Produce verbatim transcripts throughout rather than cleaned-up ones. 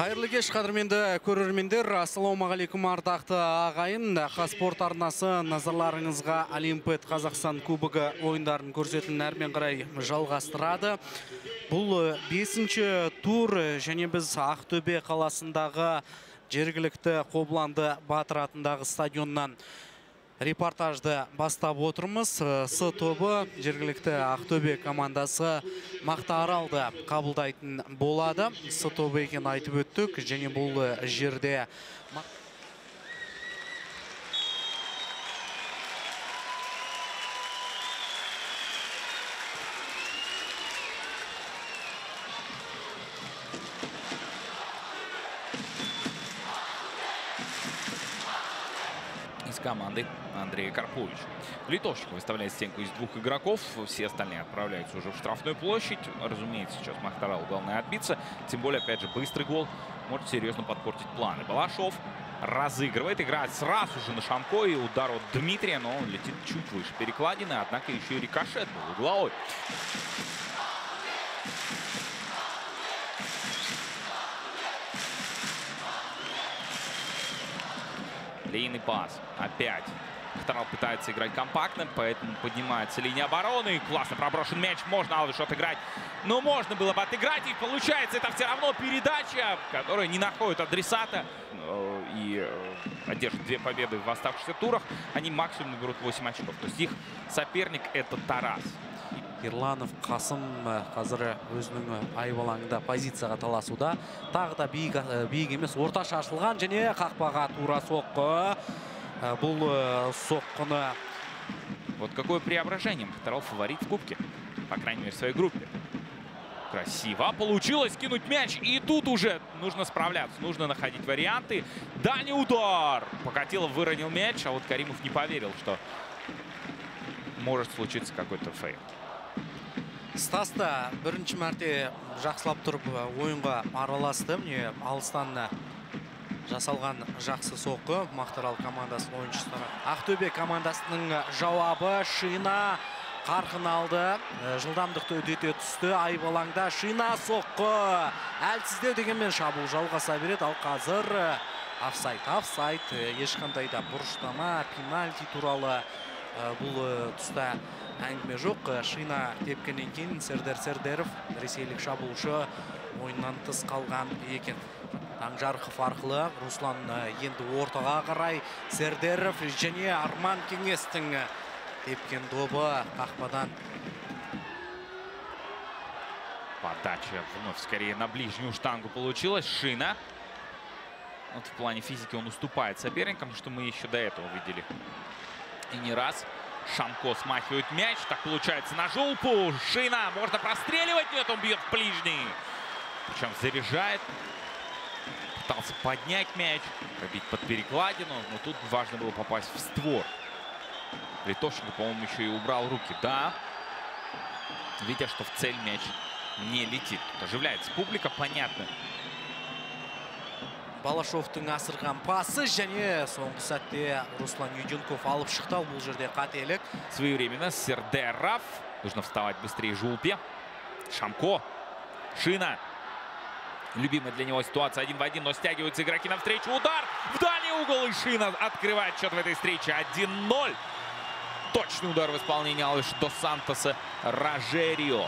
Қайырлы кеш, қадірменді көрермендер. Ассалаумағалейкум, ардақты ағайын. Қазспорт арнасы назарларыңызға Олимпиад Қазақстан кубогы ойындарын көрсетілін әрмен қарай жалғастырады. Бұл бесінші тур, және біз Ақтөбе қаласындағы жергілікті Қобыланды Батыр атындағы стадионнан репортажды бастап отырмыз. С тобы жергілікті Ақтөбе командасы Мақтааралды қабылдайтын болады. С тобы екен айтып өттік, және бұл жерде из команды Андрея Карповича. Литовчик выставляет стенку из двух игроков. Все остальные отправляются уже в штрафную площадь. Разумеется, сейчас Мақтааралу главное отбиться. Тем более, опять же, быстрый гол может серьезно подпортить планы. Балашов разыгрывает, играет сразу же на Шамко. И удар от Дмитрия, но он летит чуть выше перекладины. Однако еще и рикошет был угловой. Длинный пас. Опять. Мақтаарал пытается играть компактно, поэтому поднимается линия обороны. Классно проброшен мяч. Можно Алвишу отыграть. Но можно было бы отыграть. И получается, это все равно передача, которая не находит адресата. И одержит две победы в оставшихся турах. Они максимум наберут восемь очков. То есть их соперник — это Тарас. Ерланов Қасым қазір өзінің айбалаңында позицияға таласуда. Тағы да биік емес, орташа ашылған, және қақпаға тура соққы. Бұл соққыны. Вот какое преображение. Мақтаарал фаворит в кубке. По крайней мере, в своей группе. Красиво получилось кинуть мяч. И тут уже нужно справляться. Нужно находить варианты. Дальний удар. Покатилов выронил мяч, а вот Каримов не поверил, что может случиться какой-то фейл. Стаста бірінші мәрте жақсылап тұрып ойынға араласты. Міне алыстан жасалған жақсы соққы Мақтаарал командасының ойыншылары. Ақтөбе командасының жауабы. Шина қарқын алды. Жылдамдықты өтете түсті. Айбалаңда Шина соққы. Әлсіздеу дегенмен шабуыл жалғаса береді. Ал қазір офсайд. Офсайд. Ешқандай да бұрыштама, пенальти туралы бұл тұста әңгіме жоқ. Шина тепкенен кейін Сердер Сердеров, ресейлік шабуылшы, ойыннан тыс қалған екен. Таңжарқов арқылы Руслан енді ортаға қарай. Сердеров және Арман Кеңестің тепкен добы қақпадан. Подача вновь скорее на ближнюю штангу получилась. Шина. Вот в плане физики он уступает соперникам, что мы еще до этого видели. И не раз. Шамко смахивает мяч. Так получается на Жулпу. Шина. Можно простреливать. Нет, он бьет в ближний. Причем заряжает. Пытался поднять мяч. Пробить под перекладину. Но тут важно было попасть в створ. Литовченко, по-моему, еще и убрал руки. Да. Видя, что в цель мяч не летит. Тут оживляется публика. Понятно. Балашовтың асырған пасы, және соңғы сәтте Руслан Юденков алып шықты. Бұл жерде қателік. Своевременно Сердеров. Нужно вставать быстрее Жулпе. Шамко. Шина. Любимая для него ситуация один в один, но стягиваются игроки навстречу. Удар в дальний угол, и Шина открывает счет в этой встрече. один ноль. Точный удар в исполнении Алвиша дос Сантоса Рожерио.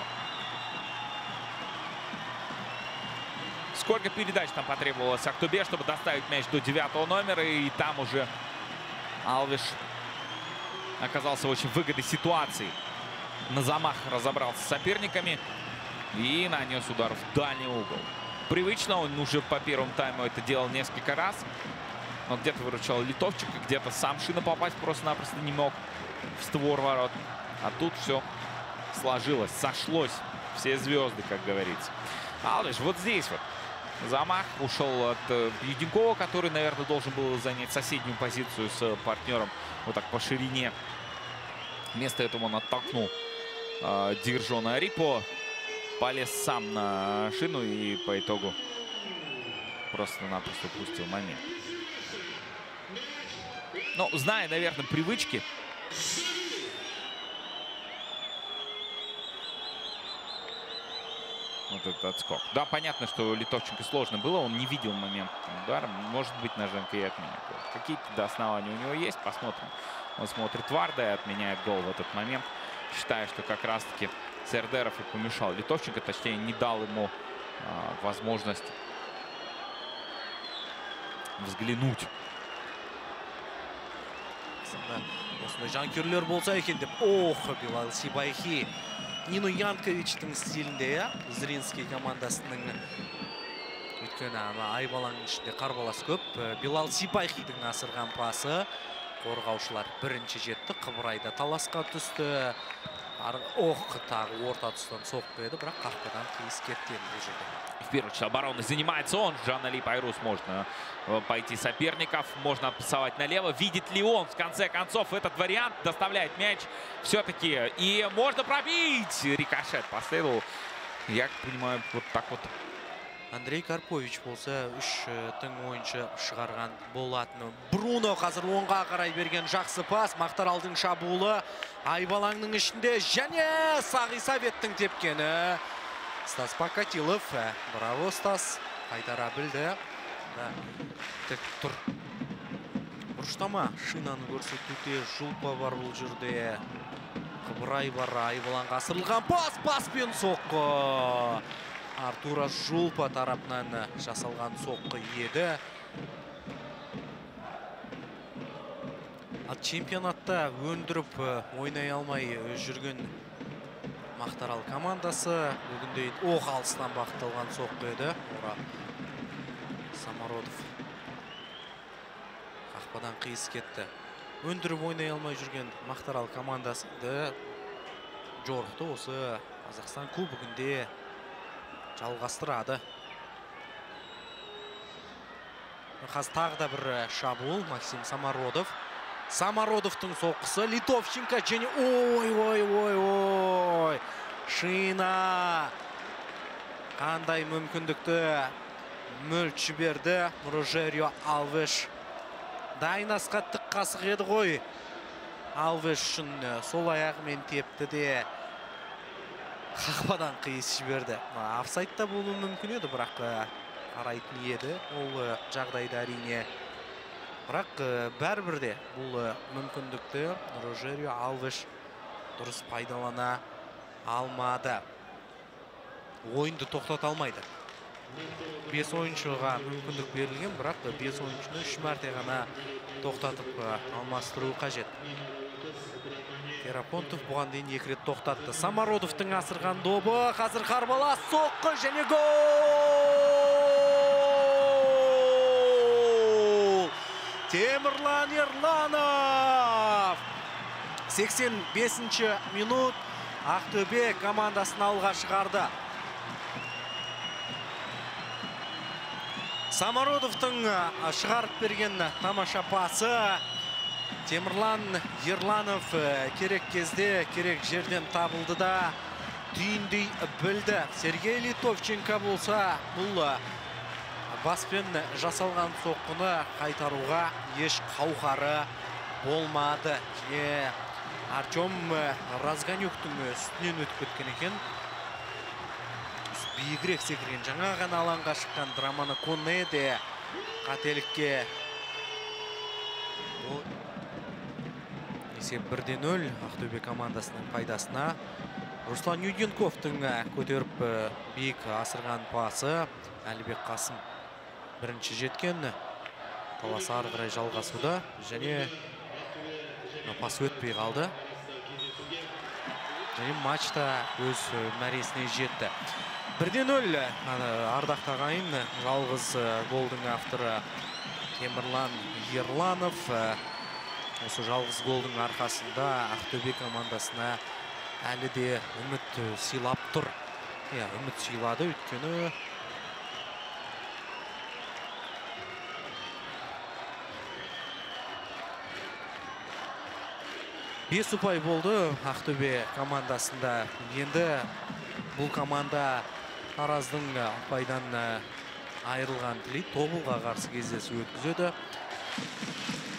Сколько передач там потребовалось Ақтөбе, чтобы доставить мяч до девятого номера. И там уже Алвиш оказался в очень выгодной ситуации. На замах разобрался с соперниками и нанес удар в дальний угол. Привычно, он уже по первому тайму это делал несколько раз. Но где-то выручал Литовчик, где-то сам Шина попасть просто-напросто не мог в створ ворот. А тут все сложилось, сошлось. Все звезды, как говорится. Алвиш вот здесь вот. Замах ушел от Юденкова, который, наверное, должен был занять соседнюю позицию с партнером вот так по ширине. Вместо этого он оттолкнул э, Диржона Арипо. Полез сам на Шину и по итогу просто-напросто упустил момент. Ну, зная, наверное, привычки, Вот этот отскок. Да, понятно, что Литовченко сложно было, он не видел момент удара. Может быть, Ноженко и отменит гол. Какие-то до основания у него есть, посмотрим. Он смотрит Варда и отменяет гол в этот момент. Считаю, что как раз-таки Сердеров и помешал Литовченко, точнее, не дал ему а, возможность взглянуть. Осындай жанкүйерлер болса екен деп, ох, Билал Сипайхи. Нино Янковичтің стилінде, Зринский командасының өйткені айбалаңның ішінде қарбалас көп. Билал Сипайхидің асырған пасы. Қорғаушылар бірінші жетті, Қыбырайда таласқа түсті. Ох, тағы орта тұстан соққы еді, бірақ қақпадан қиыс кетті бұл жерде. В первую очередь обороны занимается он. Жанали Пайрус. Можно пойти соперников, можно отпасовать налево. Видит ли он в конце концов этот вариант? Доставляет мяч все-таки. И можно пробить. Рикошет последовал. Я понимаю, вот так вот. Андрей Карпович болса үш тың ойыншы шығарған болатын. Бруно қазір оңға қарай берген жақсы пас. Мақтаралдың шабуылы айбалаңның ішінде және Сағи Советтің тепкені. Стас Покатилов. Браво, Стас. Қайтара білді. Тек тұр. Бұрыштама шинаны көрсетуде Жұлпа бар бұл жерде. Қыбырай бар. Айбалаңға асырылған пас. Паспен соққы. Артура Жұлпа тарапынан жасалған соққы еді. Чемпионатта өндіріп ойнай алмай жүрген Мақтарал командасы бүгінде оқ алыстан бағытталған соққы еді. Самародов қақпадан қиыс кетті. Өндіріп ойнай алмай жүрген Мақтарал командасы жорықты осы Қазақстан кубогінде жалғастырады. Қазір тағы да бір шабуыл Максим Самародов. Самародовтың соққысы Литовченко және ой-ой-ой-ой. Шина қандай мүмкіндікті мүлт жіберді. Рожерио Алвеш дайнасқа тік қасық еді ғой. Алвеш үшін сол аяғымен тепті де қақпадан қиыс жіберді. Офсайдта болуы мүмкін еді, бірақ қарайтын еді ол жағдайда әрине. Бірақ бәрібір де бұл мүмкіндікті Рожерио Алвеш дұрыс пайдалана алмады. Ойынды тоқтата алмайды. бес ойыншыға мүмкіндік берілген, бірақ бес ойыншыны үш мәрте ғана тоқтатып алмастыру қажет. Терапонтов бұған дейін екі рет тоқтатты. Самародовтың асырған добы, қазір қарбалас соққы және гол! Темірлан Ерланов! сексен бесінші минут Ақтөбе командасын алға шығарды. Самародовтың шығарып берген тамаша пасы. Темірлан Ерланов керек кезде, керек жерден табылды да түйіндей білді. Сергей Литовченко болса, бұл баспен жасалған соққыны қайтаруға еш қауқары болмады. Және Артем Разганюктың үстінен өтіп кеткен екен. Биігірек секірген жаңа ғана алаңға шыққан Драманы Конеде қателікке. Есеп бір де нөл Ақтөбе командасының пайдасына. Руслан Юденковтың көтеріп биік асырған пасы. Әлібек Қасым бірінші жеткен. Талас ары қарай жалғасуда. Және пас өтпей қалды. Және матчта өз мәресіне жетті. бір де нөл Ардақ ағайын, жалғыз голдың авторы Темірлан Ерланов. Осы жалғыз голдың арқасында Ақтөбе командасына әлі де үміт сыйлап тұр. Үміт сыйлады, өйткені бес ұпай болды Ақтөбе командасында. Енді бұл команда Тараздың ұпайдан айырылған тілейді. Тобылға қарсы кездесу өткізеді.